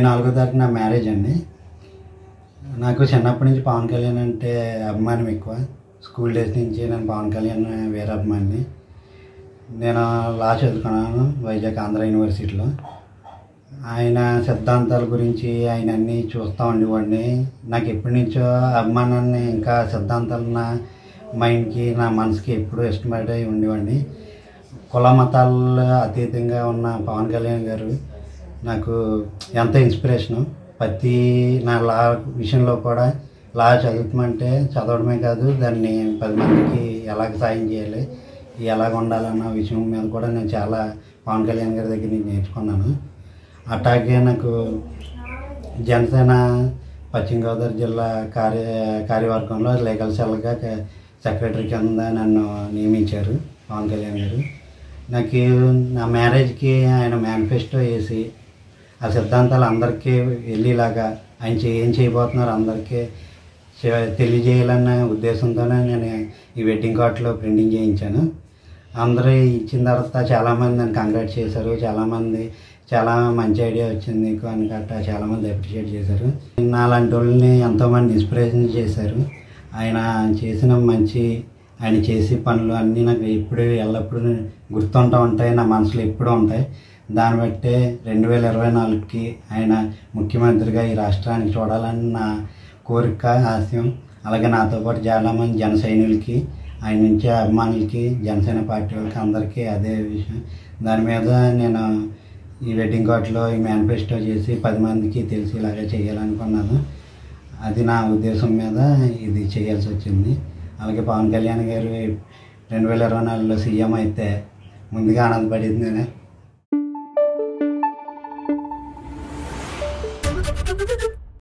4వ తారీఖు నా మ్యారేజ్ అండి. నాకు చిన్నప్పటి నుంచి పవన్ కళ్యాణ్ అంటే అభిమానం ఎక్కువ. స్కూల్ డేస్ నుంచి నేను పవన్ కళ్యాణ్ వేరే అభిమాని. నేను లా చదువుకున్నాను వైజాగ్ ఆంధ్ర యూనివర్సిటీలో. ఆయన సిద్ధాంతాల గురించి ఆయన అన్నీ చూస్తూ ఉండేవాడిని. నాకు ఎప్పటి నుంచో అభిమానాన్ని, ఇంకా సిద్ధాంతాలు నా మైండ్కి, నా మనసుకి ఎప్పుడూ ఇష్టపడి ఉండేవాడిని. కుల మతాల అతీతంగా ఉన్న పవన్ కళ్యాణ్ గారు నాకు ఎంత ఇన్స్పిరేషను. ప్రతి నా లా విషయంలో కూడా లా చదువుతామంటే చదవడమే కాదు, దాన్ని 10 మందికి ఎలాగ సాయం చేయాలి, ఎలాగ ఉండాలన్న విషయం మీద కూడా నేను చాలా పవన్ కళ్యాణ్ గారి దగ్గర నుంచి నేర్చుకున్నాను. అట్లాగే నాకు జనసేన పశ్చిమ గోదావరి జిల్లా కార్యవర్గంలో లీగల్ సెల్గా సెక్రటరీ కింద నన్ను నియమించారు పవన్ కళ్యాణ్ గారు. నాకు నా మ్యారేజ్కి ఆయన మేనిఫెస్టో వేసి ఆ సిద్ధాంతాలు అందరికీ వెళ్ళేలాగా ఆయన ఏం చేయబోతున్నారు అందరికీ తెలియజేయాలన్న ఉద్దేశంతోనే నేను ఈ వెడ్డింగ్ కార్డులో ప్రింటింగ్ చేయించాను. అందరూ ఇచ్చిన తర్వాత చాలామంది నన్ను కంగ్రాట్ చేశారు. చాలామంది చాలా మంచి ఐడియా వచ్చింది నీకు అని గట్టా చాలామంది అప్రిషియేట్ చేశారు. నాలాంటి వాళ్ళని ఎంతోమంది ఇన్స్పిరేషన్ చేశారు. ఆయన చేసిన ఆయన చేసే పనులు అన్నీ నాకు ఎప్పుడు ఎల్లప్పుడూ గుర్తుంటూ ఉంటాయి, నా మనసులో ఎప్పుడూ ఉంటాయి. దాన్ని బట్టే 2024కి ఆయన ముఖ్యమంత్రిగా ఈ రాష్ట్రానికి చూడాలని నా కోరిక, ఆశయం. అలాగే నాతో పాటు చాలామంది జన సైనికులకి, ఆయన నుంచి అభిమానులకి, జనసేన పార్టీ వాళ్ళకి అందరికీ అదే విషయం. దాని మీద నేను ఈ వెడ్డింగ్ కార్డులో ఈ మేనిఫెస్టో చేసి 10 మందికి తెలిసేలాగా చేయాలనుకున్నాను. అది నా ఉద్దేశం మీద ఇది చేయాల్సి వచ్చింది. అలాగే పవన్ కళ్యాణ్ గారు 2024లో సీఎం అయితే ముందుగా ఆనందపడింది.